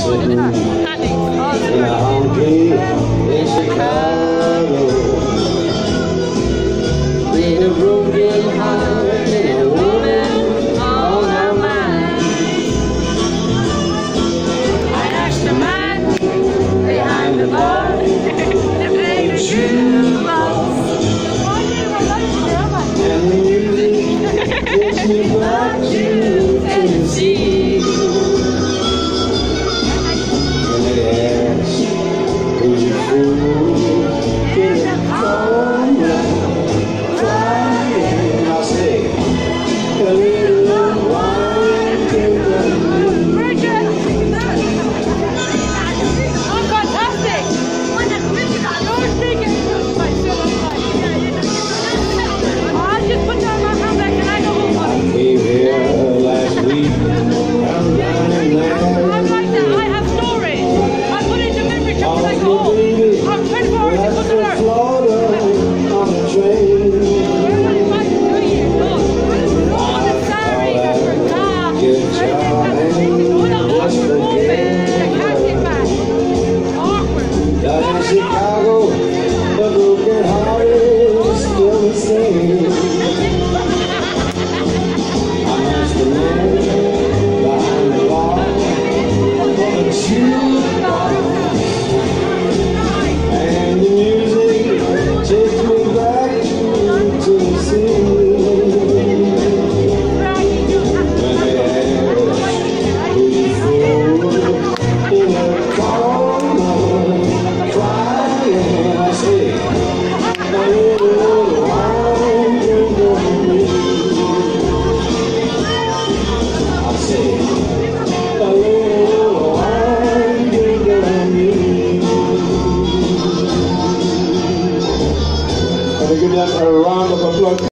sitting in a honky in Chicago, with a broken heart and a woman on her mind. I asked the man behind the bar to play the shoebox, and the music takes me back to Tennessee. Chicago, the broken heart is still the same. I asked the man behind the bar for the shoebox, and the music takes me back to Tennessee. When they asked who you fool in a corner, give them a round of applause.